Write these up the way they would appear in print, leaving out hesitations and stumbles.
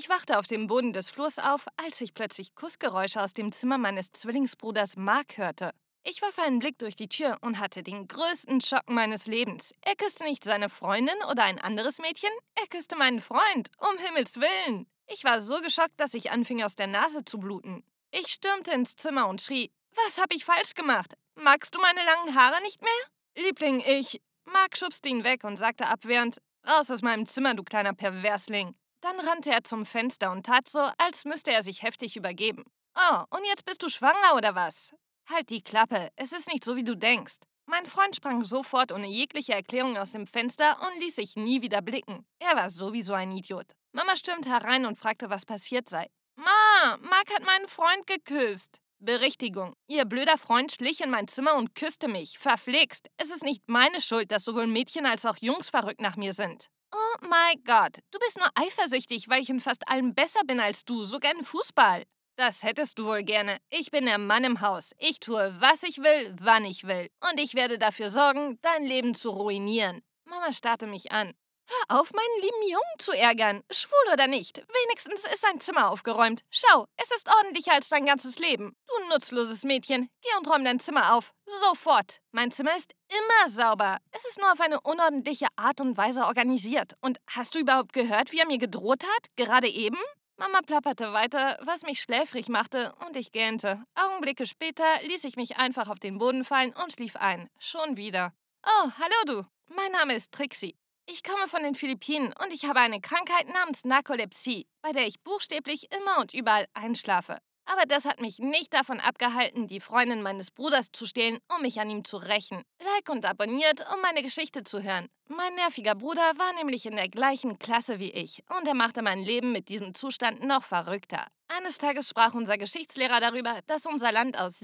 Ich wachte auf dem Boden des Flurs auf, als ich plötzlich Kussgeräusche aus dem Zimmer meines Zwillingsbruders Mark hörte. Ich warf einen Blick durch die Tür und hatte den größten Schock meines Lebens. Er küsste nicht seine Freundin oder ein anderes Mädchen, er küsste meinen Freund, um Himmels Willen. Ich war so geschockt, dass ich anfing, aus der Nase zu bluten. Ich stürmte ins Zimmer und schrie, was hab ich falsch gemacht? Magst du meine langen Haare nicht mehr? Liebling, Mark schubste ihn weg und sagte abwehrend, raus aus meinem Zimmer, du kleiner Perversling. Dann rannte er zum Fenster und tat so, als müsste er sich heftig übergeben. Oh, und jetzt bist du schwanger oder was? Halt die Klappe, es ist nicht so, wie du denkst. Mein Freund sprang sofort ohne jegliche Erklärung aus dem Fenster und ließ sich nie wieder blicken. Er war sowieso ein Idiot. Mama stürmte herein und fragte, was passiert sei. Ma, Mark hat meinen Freund geküsst. Berichtigung. Ihr blöder Freund schlich in mein Zimmer und küsste mich. Verflixt. Es ist nicht meine Schuld, dass sowohl Mädchen als auch Jungs verrückt nach mir sind. Oh mein Gott, du bist nur eifersüchtig, weil ich in fast allem besser bin als du, sogar in Fußball. Das hättest du wohl gerne. Ich bin der Mann im Haus. Ich tue, was ich will, wann ich will. Und ich werde dafür sorgen, dein Leben zu ruinieren. Mama starrte mich an. Hör auf, meinen lieben Jungen zu ärgern. Schwul oder nicht. Wenigstens ist sein Zimmer aufgeräumt. Schau, es ist ordentlicher als dein ganzes Leben. Du nutzloses Mädchen. Geh und räum dein Zimmer auf. Sofort. Mein Zimmer ist immer sauber. Es ist nur auf eine unordentliche Art und Weise organisiert. Und hast du überhaupt gehört, wie er mir gedroht hat? Gerade eben? Mama plapperte weiter, was mich schläfrig machte, und ich gähnte. Augenblicke später ließ ich mich einfach auf den Boden fallen und schlief ein. Schon wieder. Oh, hallo du. Mein Name ist Trixie. Ich komme von den Philippinen und ich habe eine Krankheit namens Narkolepsie, bei der ich buchstäblich immer und überall einschlafe. Aber das hat mich nicht davon abgehalten, die Freundin meines Bruders zu stehlen, um mich an ihm zu rächen. Like und abonniert, um meine Geschichte zu hören. Mein nerviger Bruder war nämlich in der gleichen Klasse wie ich und er machte mein Leben mit diesem Zustand noch verrückter. Eines Tages sprach unser Geschichtslehrer darüber, dass unser Land aus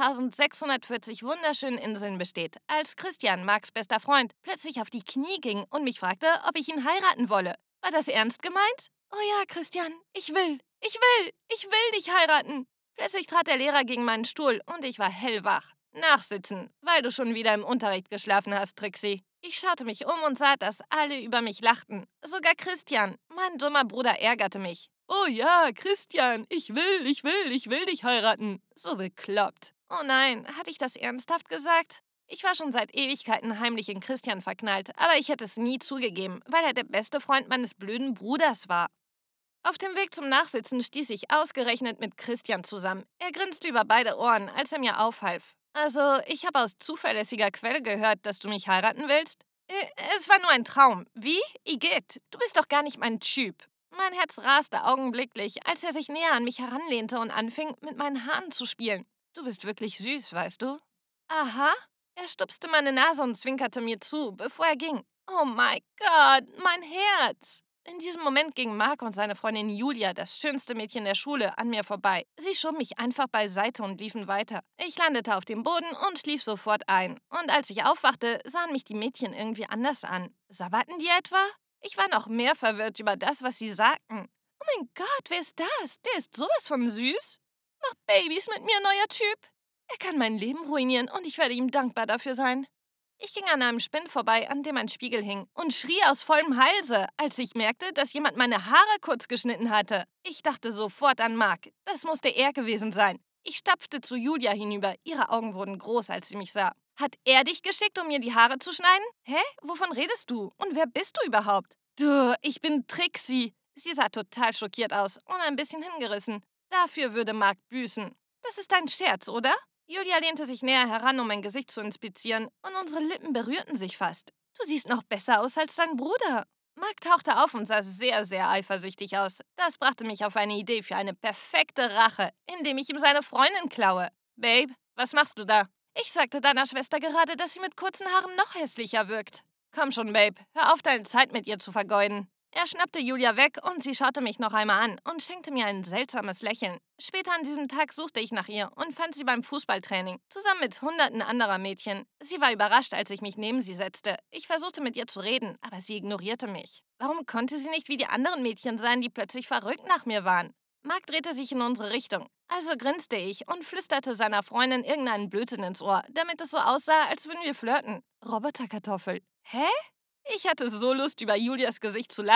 7640 wunderschönen Inseln besteht, als Christian, Marks bester Freund, plötzlich auf die Knie ging und mich fragte, ob ich ihn heiraten wolle. War das ernst gemeint? Oh ja, Christian, ich will dich heiraten. Plötzlich trat der Lehrer gegen meinen Stuhl und ich war hellwach. Nachsitzen, weil du schon wieder im Unterricht geschlafen hast, Trixie. Ich schaute mich um und sah, dass alle über mich lachten. Sogar Christian, mein dummer Bruder, ärgerte mich. Oh ja, Christian, ich will dich heiraten. So bekloppt. Oh nein, hatte ich das ernsthaft gesagt? Ich war schon seit Ewigkeiten heimlich in Christian verknallt, aber ich hätte es nie zugegeben, weil er der beste Freund meines blöden Bruders war. Auf dem Weg zum Nachsitzen stieß ich ausgerechnet mit Christian zusammen. Er grinste über beide Ohren, als er mir aufhalf. Also, ich habe aus zuverlässiger Quelle gehört, dass du mich heiraten willst. Es war nur ein Traum. Wie? Igitt, du bist doch gar nicht mein Typ. Mein Herz raste augenblicklich, als er sich näher an mich heranlehnte und anfing, mit meinen Haaren zu spielen. Du bist wirklich süß, weißt du? Aha. Er stupste meine Nase und zwinkerte mir zu, bevor er ging. Oh mein Gott, mein Herz! In diesem Moment ging Mark und seine Freundin Julia, das schönste Mädchen der Schule, an mir vorbei. Sie schoben mich einfach beiseite und liefen weiter. Ich landete auf dem Boden und schlief sofort ein. Und als ich aufwachte, sahen mich die Mädchen irgendwie anders an. Sabberten die etwa? Ich war noch mehr verwirrt über das, was sie sagten. Oh mein Gott, wer ist das? Der ist sowas von süß. Macht Babys mit mir, neuer Typ. Er kann mein Leben ruinieren und ich werde ihm dankbar dafür sein. Ich ging an einem Spind vorbei, an dem ein Spiegel hing, und schrie aus vollem Halse, als ich merkte, dass jemand meine Haare kurz geschnitten hatte. Ich dachte sofort an Mark. Das musste er gewesen sein. Ich stapfte zu Julia hinüber. Ihre Augen wurden groß, als sie mich sah. Hat er dich geschickt, um mir die Haare zu schneiden? Hä? Wovon redest du? Und wer bist du überhaupt? Du, ich bin Trixie. Sie sah total schockiert aus und ein bisschen hingerissen. Dafür würde Mark büßen. Das ist ein Scherz, oder? Julia lehnte sich näher heran, um mein Gesicht zu inspizieren, und unsere Lippen berührten sich fast. Du siehst noch besser aus als dein Bruder. Mark tauchte auf und sah sehr, sehr eifersüchtig aus. Das brachte mich auf eine Idee für eine perfekte Rache, indem ich ihm seine Freundin klaue. Babe, was machst du da? Ich sagte deiner Schwester gerade, dass sie mit kurzen Haaren noch hässlicher wirkt. Komm schon, Babe, hör auf, deine Zeit mit ihr zu vergeuden. Er schnappte Julia weg und sie schaute mich noch einmal an und schenkte mir ein seltsames Lächeln. Später an diesem Tag suchte ich nach ihr und fand sie beim Fußballtraining, zusammen mit hunderten anderer Mädchen. Sie war überrascht, als ich mich neben sie setzte. Ich versuchte mit ihr zu reden, aber sie ignorierte mich. Warum konnte sie nicht wie die anderen Mädchen sein, die plötzlich verrückt nach mir waren? Mark drehte sich in unsere Richtung. Also grinste ich und flüsterte seiner Freundin irgendeinen Blödsinn ins Ohr, damit es so aussah, als würden wir flirten. Roboterkartoffel. Hä? Ich hatte so Lust, über Julias Gesicht zu lachen.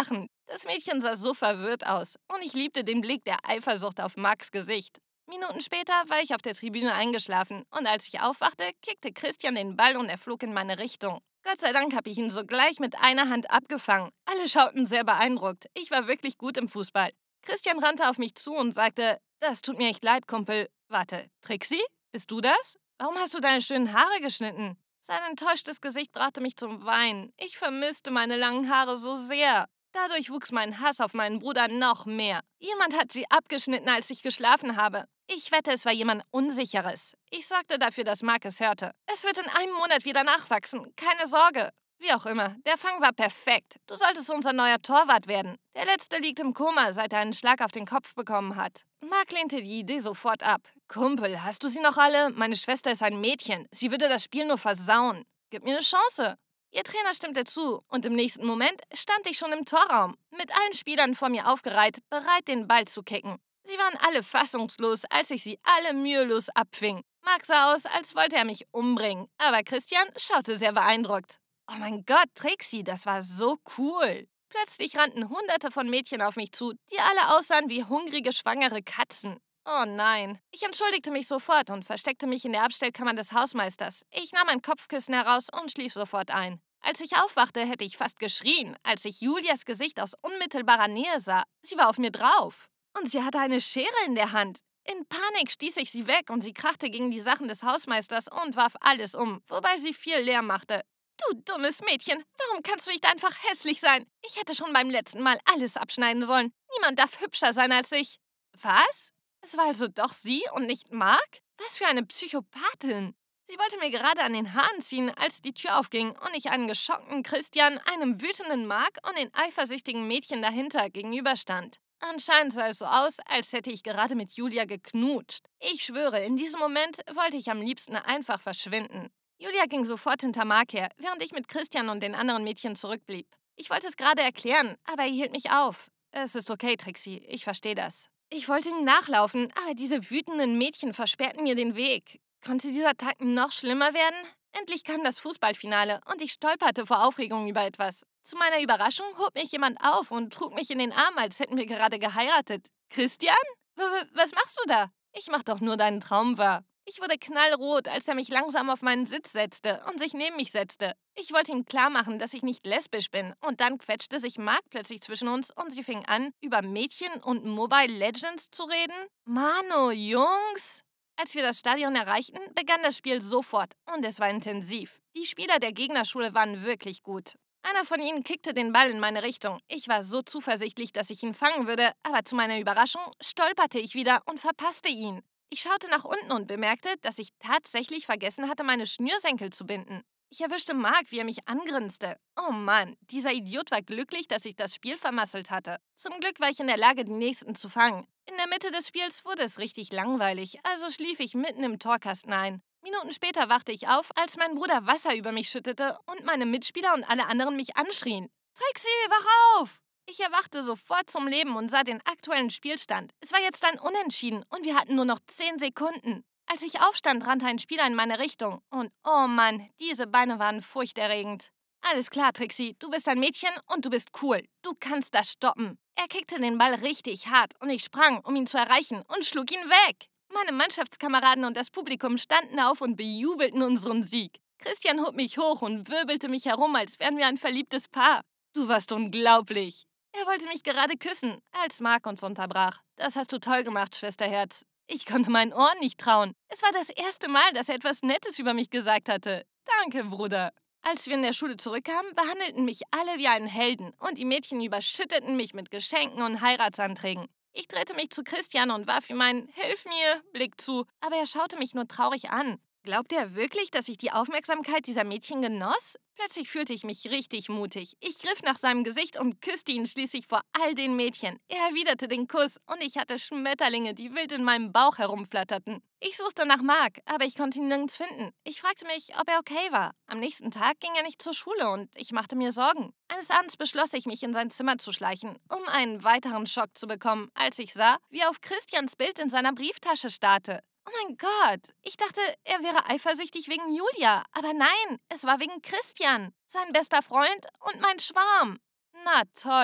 Das Mädchen sah so verwirrt aus und ich liebte den Blick der Eifersucht auf Marks Gesicht. Minuten später war ich auf der Tribüne eingeschlafen und als ich aufwachte, kickte Christian den Ball und er flog in meine Richtung. Gott sei Dank habe ich ihn sogleich mit einer Hand abgefangen. Alle schauten sehr beeindruckt. Ich war wirklich gut im Fußball. Christian rannte auf mich zu und sagte, das tut mir echt leid, Kumpel. Warte, Trixie? Bist du das? Warum hast du deine schönen Haare geschnitten? Sein enttäuschtes Gesicht brachte mich zum Weinen. Ich vermisste meine langen Haare so sehr. Dadurch wuchs mein Hass auf meinen Bruder noch mehr. Jemand hat sie abgeschnitten, als ich geschlafen habe. Ich wette, es war jemand Unsicheres. Ich sorgte dafür, dass Mark es hörte. Es wird in einem Monat wieder nachwachsen. Keine Sorge. Wie auch immer, der Fang war perfekt. Du solltest unser neuer Torwart werden. Der Letzte liegt im Koma, seit er einen Schlag auf den Kopf bekommen hat. Mark lehnte die Idee sofort ab. Kumpel, hast du sie noch alle? Meine Schwester ist ein Mädchen. Sie würde das Spiel nur versauen. Gib mir eine Chance. Ihr Trainer stimmte zu und im nächsten Moment stand ich schon im Torraum, mit allen Spielern vor mir aufgereiht, bereit, den Ball zu kicken. Sie waren alle fassungslos, als ich sie alle mühelos abfing. Mark sah aus, als wollte er mich umbringen, aber Christian schaute sehr beeindruckt. Oh mein Gott, Trixie, das war so cool. Plötzlich rannten Hunderte von Mädchen auf mich zu, die alle aussahen wie hungrige, schwangere Katzen. Oh nein. Ich entschuldigte mich sofort und versteckte mich in der Abstellkammer des Hausmeisters. Ich nahm ein Kopfkissen heraus und schlief sofort ein. Als ich aufwachte, hätte ich fast geschrien, als ich Julias Gesicht aus unmittelbarer Nähe sah. Sie war auf mir drauf. Und sie hatte eine Schere in der Hand. In Panik stieß ich sie weg und sie krachte gegen die Sachen des Hausmeisters und warf alles um, wobei sie viel Lärm machte. Du dummes Mädchen, warum kannst du nicht einfach hässlich sein? Ich hätte schon beim letzten Mal alles abschneiden sollen. Niemand darf hübscher sein als ich. Was? Es war also doch sie und nicht Mark? Was für eine Psychopathin. Sie wollte mir gerade an den Haaren ziehen, als die Tür aufging und ich einen geschockten Christian, einem wütenden Mark und den eifersüchtigen Mädchen dahinter gegenüberstand. Anscheinend sah es so aus, als hätte ich gerade mit Julia geknutscht. Ich schwöre, in diesem Moment wollte ich am liebsten einfach verschwinden. Julia ging sofort hinter Mark her, während ich mit Christian und den anderen Mädchen zurückblieb. Ich wollte es gerade erklären, aber er hielt mich auf. Es ist okay, Trixie, ich verstehe das. Ich wollte ihm nachlaufen, aber diese wütenden Mädchen versperrten mir den Weg. Konnte dieser Tag noch schlimmer werden? Endlich kam das Fußballfinale und ich stolperte vor Aufregung über etwas. Zu meiner Überraschung hob mich jemand auf und trug mich in den Arm, als hätten wir gerade geheiratet. Christian? Was machst du da? Ich mach doch nur deinen Traum wahr. Ich wurde knallrot, als er mich langsam auf meinen Sitz setzte und sich neben mich setzte. Ich wollte ihm klarmachen, dass ich nicht lesbisch bin. Und dann quetschte sich Mark plötzlich zwischen uns und sie fing an, über Mädchen und Mobile Legends zu reden. Mano, Jungs! Als wir das Stadion erreichten, begann das Spiel sofort und es war intensiv. Die Spieler der Gegnerschule waren wirklich gut. Einer von ihnen kickte den Ball in meine Richtung. Ich war so zuversichtlich, dass ich ihn fangen würde, aber zu meiner Überraschung stolperte ich wieder und verpasste ihn. Ich schaute nach unten und bemerkte, dass ich tatsächlich vergessen hatte, meine Schnürsenkel zu binden. Ich erwischte Mark, wie er mich angrinste. Oh Mann, dieser Idiot war glücklich, dass ich das Spiel vermasselt hatte. Zum Glück war ich in der Lage, die Nächsten zu fangen. In der Mitte des Spiels wurde es richtig langweilig, also schlief ich mitten im Torkasten ein. Minuten später wachte ich auf, als mein Bruder Wasser über mich schüttete und meine Mitspieler und alle anderen mich anschrien. Trixie, wach auf! Ich erwachte sofort zum Leben und sah den aktuellen Spielstand. Es war jetzt ein Unentschieden und wir hatten nur noch 10 Sekunden. Als ich aufstand, rannte ein Spieler in meine Richtung. Und oh Mann, diese Beine waren furchterregend. Alles klar, Trixie, du bist ein Mädchen und du bist cool. Du kannst das stoppen. Er kickte den Ball richtig hart und ich sprang, um ihn zu erreichen und schlug ihn weg. Meine Mannschaftskameraden und das Publikum standen auf und bejubelten unseren Sieg. Christian hob mich hoch und wirbelte mich herum, als wären wir ein verliebtes Paar. Du warst unglaublich. Er wollte mich gerade küssen, als Mark uns unterbrach. Das hast du toll gemacht, Schwesterherz. Ich konnte meinen Ohren nicht trauen. Es war das erste Mal, dass er etwas Nettes über mich gesagt hatte. Danke, Bruder. Als wir in der Schule zurückkamen, behandelten mich alle wie einen Helden und die Mädchen überschütteten mich mit Geschenken und Heiratsanträgen. Ich drehte mich zu Christian und warf ihm einen Hilf mir Blick zu, aber er schaute mich nur traurig an. Glaubte er wirklich, dass ich die Aufmerksamkeit dieser Mädchen genoss? Plötzlich fühlte ich mich richtig mutig. Ich griff nach seinem Gesicht und küsste ihn schließlich vor all den Mädchen. Er erwiderte den Kuss und ich hatte Schmetterlinge, die wild in meinem Bauch herumflatterten. Ich suchte nach Mark, aber ich konnte ihn nirgends finden. Ich fragte mich, ob er okay war. Am nächsten Tag ging er nicht zur Schule und ich machte mir Sorgen. Eines Abends beschloss ich, mich in sein Zimmer zu schleichen, um einen weiteren Schock zu bekommen, als ich sah, wie er auf Christians Bild in seiner Brieftasche starrte. Oh mein Gott, ich dachte, er wäre eifersüchtig wegen Julia, aber nein, es war wegen Christian, sein bester Freund und mein Schwarm. Na toll.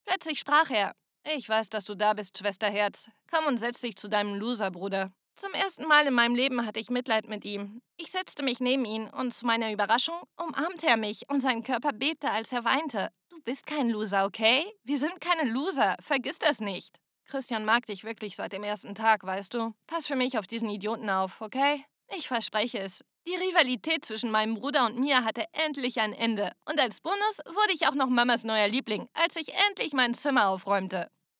Plötzlich sprach er. Ich weiß, dass du da bist, Schwesterherz. Komm und setz dich zu deinem Loser-Bruder. Zum ersten Mal in meinem Leben hatte ich Mitleid mit ihm. Ich setzte mich neben ihn und zu meiner Überraschung umarmte er mich und sein Körper bebte, als er weinte. Du bist kein Loser, okay? Wir sind keine Loser. Vergiss das nicht. Christian mag dich wirklich seit dem ersten Tag, weißt du? Pass für mich auf diesen Idioten auf, okay? Ich verspreche es. Die Rivalität zwischen meinem Bruder und mir hatte endlich ein Ende. Und als Bonus wurde ich auch noch Mamas neuer Liebling, als ich endlich mein Zimmer aufräumte.